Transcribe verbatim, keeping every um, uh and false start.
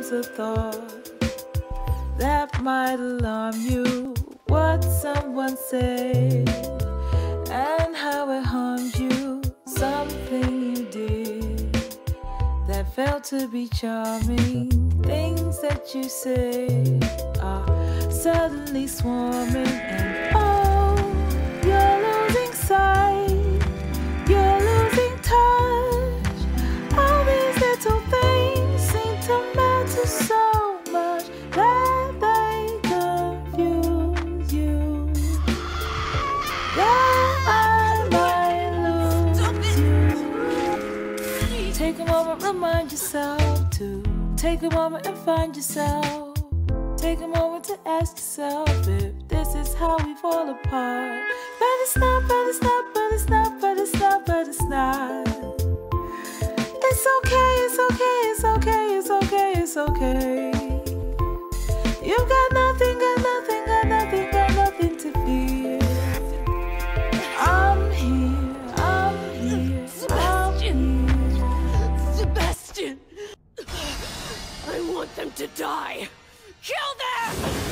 comes a thought that might alarm you. What someone said and how it harmed you. Something you did that felt to be charming. Things that you said are suddenly swarming, and oh, you're losing sight, you're losing touch. All these little things seem to matter so much that they confuse you, that I might lose you. Take a moment, remind yourself to take a moment and find yourself. Take a moment to ask yourself if this is how we fall apart. But it's not, but it's not, but it's not, but it's not, but it's not. It's okay, it's okay, it's okay, it's okay, it's okay. You've got nothing, got nothing, got nothing, got nothing to fear. I'm here, I'm here, Sebastian. I'm here. Sebastian! I want them to die! Kill them!